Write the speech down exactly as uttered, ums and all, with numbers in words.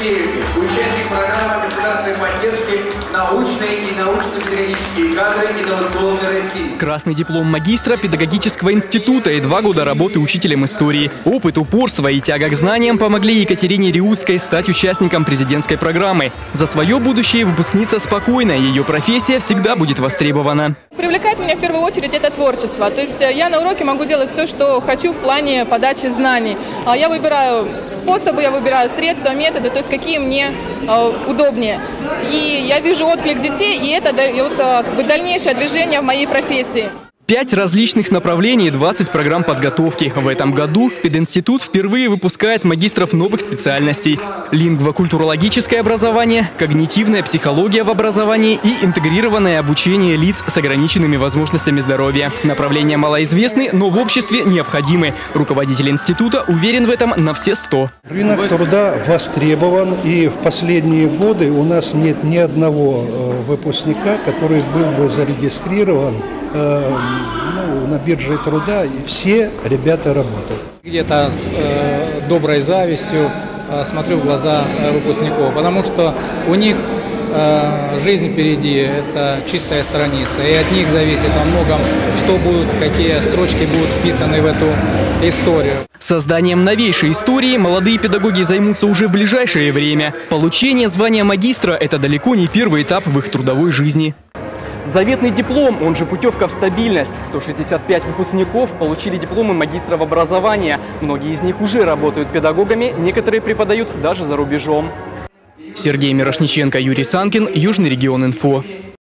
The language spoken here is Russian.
Киеве, участник программы государственной поддержки «Научные и научно-педагогические кадры инновационной России». Красный диплом магистра педагогического института и два года работы учителем истории. Опыт, упорство и тяга к знаниям помогли Екатерине Риутской стать участником президентской программы. За свое будущее выпускница спокойна, ее профессия всегда будет востребована. Привлекает меня в первую очередь это творчество. То есть я на уроке могу делать все, что хочу в плане подачи знаний. Я выбираю способы, я выбираю средства, методы, то есть какие мне удобнее. И я вижу отклик детей, и это дает как бы дальнейшее движение в моей профессии. Пять различных направлений, двадцать программ подготовки. В этом году пединститут впервые выпускает магистров новых специальностей. Лингвокультурологическое образование, когнитивная психология в образовании и интегрированное обучение лиц с ограниченными возможностями здоровья. Направления малоизвестны, но в обществе необходимы. Руководитель института уверен в этом на все сто. Рынок труда востребован, и в последние годы у нас нет ни одного выпускника, который был бы зарегистрирован ну, на бирже труда, и все ребята работают. Где-то с э, доброй завистью э, смотрю в глаза э, выпускников, потому что у них э, жизнь впереди, это чистая страница, и от них зависит во многом, что будут, какие строчки будут вписаны в эту историю. Созданием новейшей истории молодые педагоги займутся уже в ближайшее время. Получение звания магистра – это далеко не первый этап в их трудовой жизни. Заветный диплом, он же путевка в стабильность. сто шестьдесят пять выпускников получили дипломы магистров образования. Многие из них уже работают педагогами, некоторые преподают даже за рубежом. Сергей Мирошниченко, Юрий Санкин, Южный регион инфо.